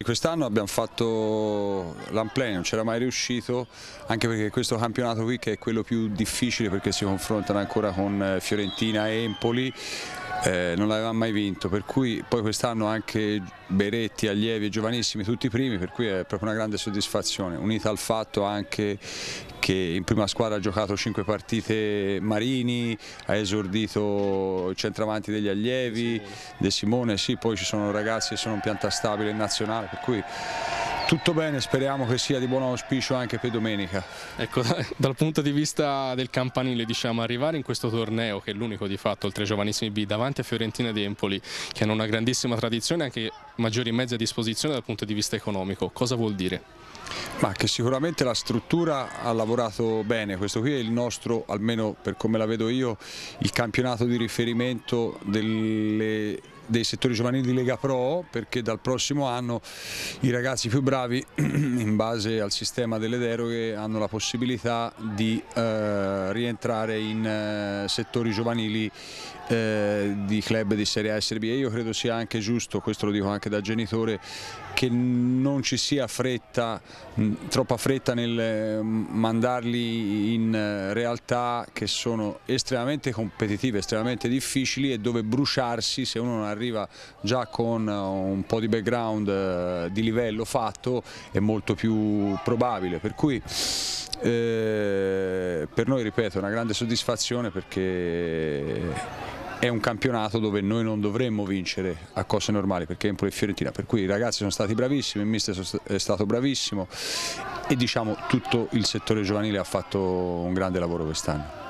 Quest'anno abbiamo fatto l'unplay, non c'era mai riuscito, anche perché questo campionato qui, che è quello più difficile perché si confrontano ancora con Fiorentina e Empoli, non l'avevamo mai vinto, per cui poi quest'anno anche Beretti, allievi e giovanissimi tutti primi, per cui è proprio una grande soddisfazione, unita al fatto anche che in prima squadra ha giocato 5 partite Marini, ha esordito il centravanti degli allievi, De Simone, sì, poi ci sono ragazzi che sono in pianta stabile in nazionale, per cui tutto bene, speriamo che sia di buon auspicio anche per domenica. Ecco, dal punto di vista del campanile, diciamo, arrivare in questo torneo, che è l'unico di fatto, oltre ai giovanissimi B, davanti a Fiorentina ed Empoli, che hanno una grandissima tradizione e anche maggiori mezzi a disposizione dal punto di vista economico, cosa vuol dire? Ma che sicuramente la struttura ha lavorato bene, questo qui è il nostro, almeno per come la vedo io, il campionato di riferimento dei settori giovanili di Lega Pro, perché dal prossimo anno i ragazzi più bravi, in base al sistema delle deroghe, hanno la possibilità di rientrare in settori giovanili di club di Serie A e Serie B, e io credo sia anche giusto, questo lo dico anche da genitore, che non ci sia troppa fretta nel mandarli in realtà che sono estremamente competitive, estremamente difficili, e dove bruciarsi, se uno non arriva già con un po' di background di livello fatto, è molto più probabile, per cui per noi, ripeto, è una grande soddisfazione, perché è un campionato dove noi non dovremmo vincere a cose normali, perché Empoli e Fiorentina, per cui i ragazzi sono stati bravissimi, il mister è stato bravissimo, e diciamo tutto il settore giovanile ha fatto un grande lavoro quest'anno.